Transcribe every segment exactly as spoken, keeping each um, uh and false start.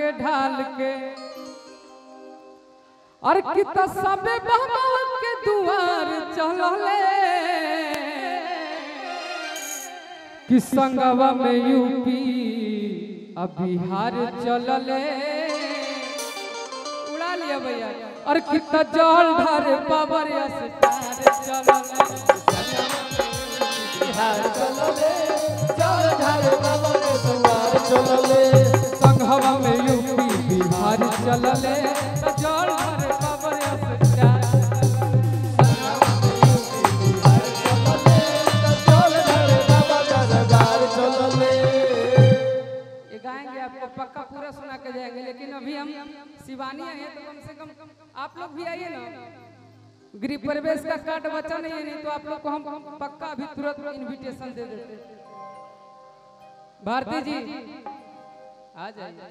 के ढाल के और कितना सबे बाबा के दुआर चलले कि संगवा में यूपी अब बिहार चलले उड़ा लिया भैया और कितना जल ढारे पावर स्टार चलले बिहार चलले जल ढारे पावर स्टार चलले संगवा में यूपी बिहार चलले जल ढारे पावर स्टार आपको पक्का पूरा सुना के जाएंगे, लेकिन अभी हम शिवानी हैं तो कम से कम आप लोग भी आइए ना। गृह प्रवेश का कार्ड बचा नहीं है, नहीं तो आप लोग को हम पक्का अभी तुरंत इनविटेशन दे देते। भारती जी आ जाइए।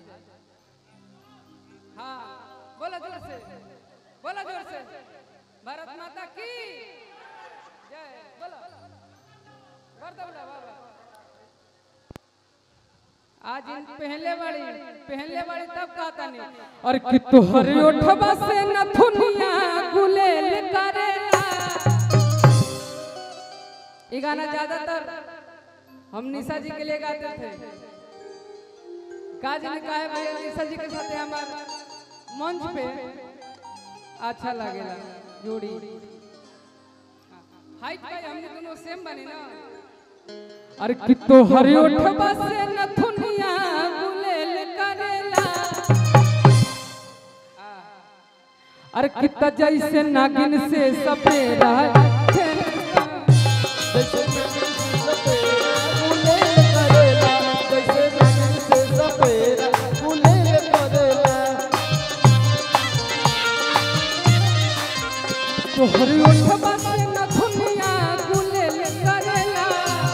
हाँ बोला जोर से, बोला जोर से, भारत माता की जय। बोलो बाबा। आज इन पहले वाली पहले वाली तब कहता नहीं और कि तुहरे ओठवा से नथुनिया गुलेल करेला। ये गाना ज्यादातर हम निशा जी के लिए गाते थे। काज ने कहा है भैया निशा जी के साथ हमारे मंच पे अच्छा लगेगा जोड़ी। हाइट पे हम दोनों सेम बने ना। अरे कि तोहरे ओठवा से नथुनिया गुलेल करेला। अरे कितना जैसे नागिन से सपेरा तोहरे ओठवा से नथुनिया गुलेल करेला।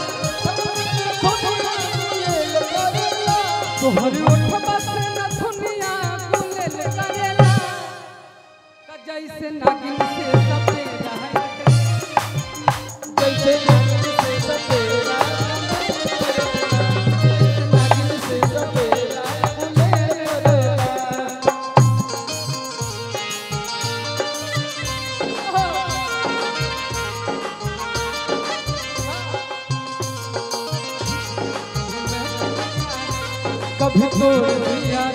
तोहरे ओठवा से नथुनिया गुलेल करेला। जैसे नागिन से सपेरा जैसे नागिन से सपेरा नागिन से सपेरा गुलेल करेला। कभी तो याद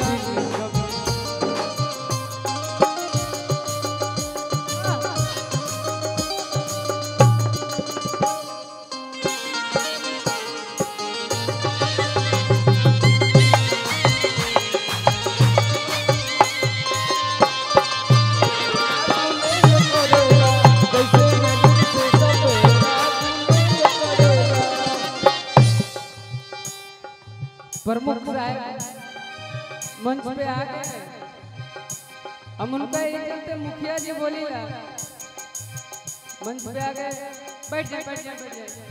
प्रमुख साहब मंच पे आ गए। हम उनका एक चलते मुखिया जी बोली ला मंच पे आ गए। बैठ जाए बैठ जाए बैठ जाए।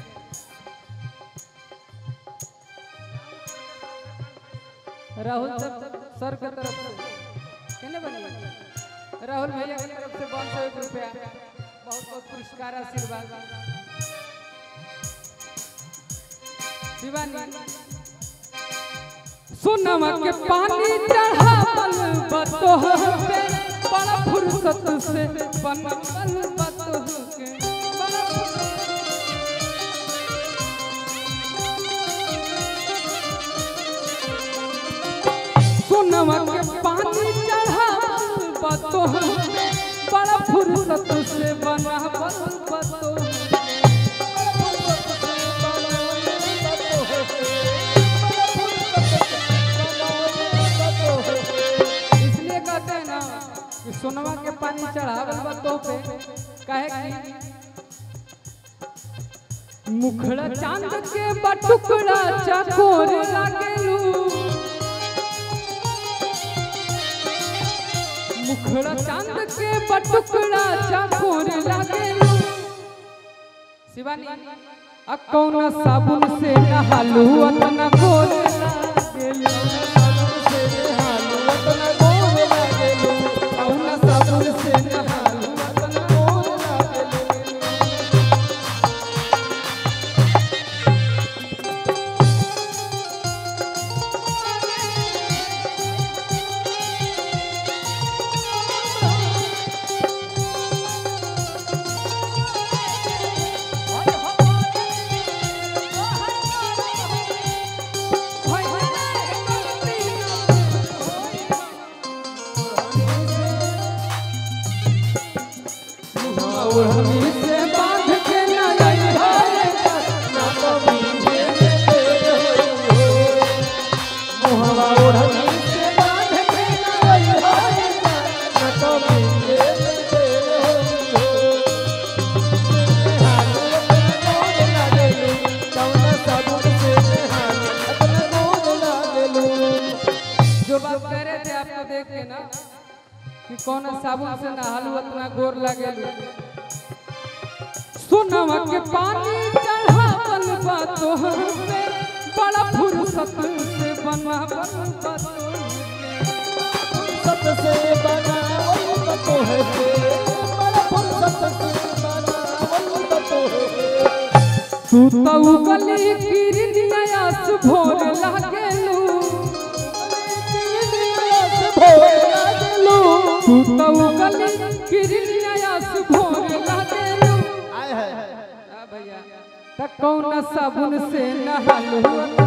राहुल सर की तरफ से कहने बनी राहुल भैया की तरफ से पाँच सौ एक रुपया बहुत बहुत पुरस्कार आशीर्वाद। शिवानी सोनमा के पानी चढ़ावल बतोह पे बड़ा फुर्सत से बनवल बतोह के सोनमा के पानी चढ़ावल बतोह पे बड़ा फुर्सत से बनवल बतोह। सोनवा के पानी चढ़ावल बतोह पे कहे कि मुखड़ा चांद के बटुकड़ा चकोर लागेलू। मुखड़ा चांद के बटुकड़ा चकोर लागेलू। शिवानी अब कौन साबुन से नहालू अतना गोर लागेलू। ओढ़नी से बांध के न आई हाय ना तो भीजे में देर होई हो मुहवा ओढ़नी से बांध के न आई हाय ना तो भीजे में देर होई हो हाल लागेलू कौन साबुन से हाल अपना गोद लागेलू। जो बात कह रहे थे आपको देख के ना कि कौन साबुन से नहालू इतना गोर लागेलू। सोनवा के पानी चढ़ावल बा तोहर पे बड़ा फुर्सत से बनावल बा फुर्सत से बनावल बा तोहर पे बड़ा फुर्सत से बनावल बा तोहर पे। तू तो गली किरनियास भोर लागेलू तू तो गली किरनियास भोर लागेलू आय है भैया त कौन साबुन से नहालू